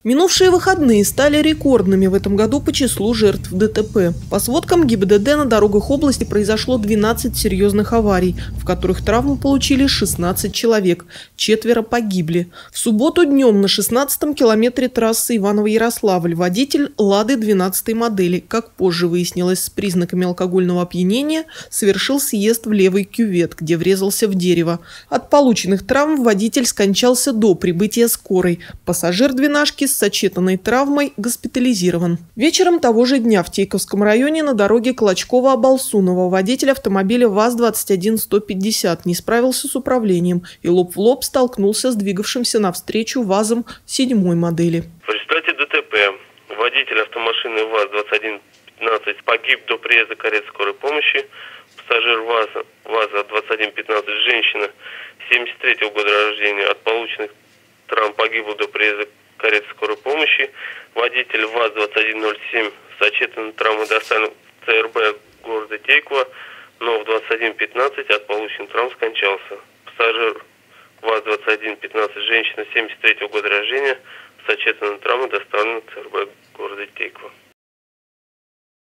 Минувшие выходные стали рекордными в этом году по числу жертв ДТП. По сводкам ГИБДД на дорогах области произошло 12 серьезных аварий, в которых травму получили 16 человек, 4 погибли. В субботу днем на 16-м километре трассы Иваново-Ярославль водитель «Лады» 12-й модели, как позже выяснилось с признаками алкогольного опьянения, совершил съезд в левый кювет, где врезался в дерево. От полученных травм водитель скончался до прибытия скорой. Пассажир двенашки с сочетанной травмой госпитализирован. Вечером того же дня в Тейковском районе на дороге Клочкова-Абалсунова водитель автомобиля ВАЗ-21150 не справился с управлением и лоб в лоб столкнулся с двигавшимся навстречу ВАЗом 7-й модели. В результате ДТП водитель автомашины ВАЗ-2115 погиб до приезда кареты скорой помощи. Пассажир ВАЗа-2115, женщина 73-го года рождения, от полученных травм погибла до приезда кареты скорой помощи. Водитель ВАЗ-2107 с сочетанной травмой доставлен в ЦРБ города Тейково, но в 2115 от полученных травм скончался. Пассажир ВАЗ-2115, женщина 73-го года рождения, с сочетанной травмой доставлен в ЦРБ города Тейково.